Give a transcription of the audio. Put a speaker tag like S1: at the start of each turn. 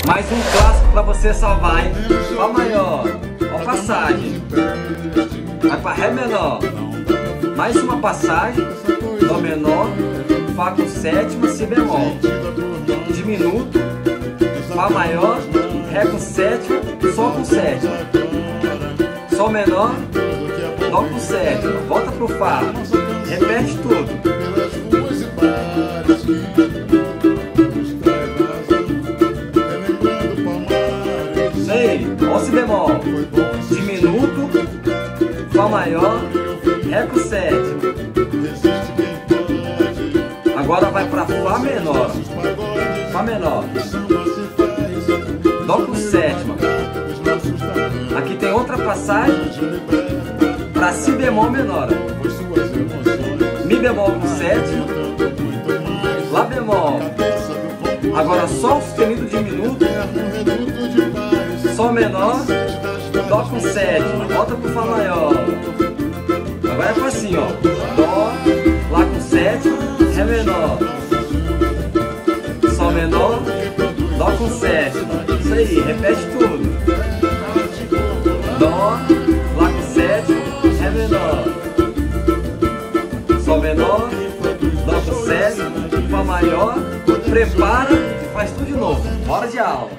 S1: Mais um clássico pra você salvar, hein? Fá maior, ó passagem. Vai pra Ré menor. Mais uma passagem, Dó menor, Fá com sétima, Si bemol. Diminuto, Fá maior, Ré com sétima, Sol com sétima. Sol menor, Dó com sétima. Volta pro Fá. Repete tudo. Isso aí, Ó Si bemol. Diminuto, Fá maior, Ré com sétima. Agora vai para Fá menor. Fá menor. Dó com sétima. Aqui tem outra passagem para Si bemol menor. Mi bemol com sétima. Lá bemol. Agora Sol sustenido diminuto. Sol menor. Dó com sétima. Volta pro Fá maior. Agora é assim, ó. Dó, Lá com sétima, Ré menor. Sol menor, Dó com sétima. Isso aí, repete tudo. Dó, Lá com sétima, Ré menor. Sol menor, Dó com sétima, Fá maior. Prepara e faz tudo de novo. Hora de aula.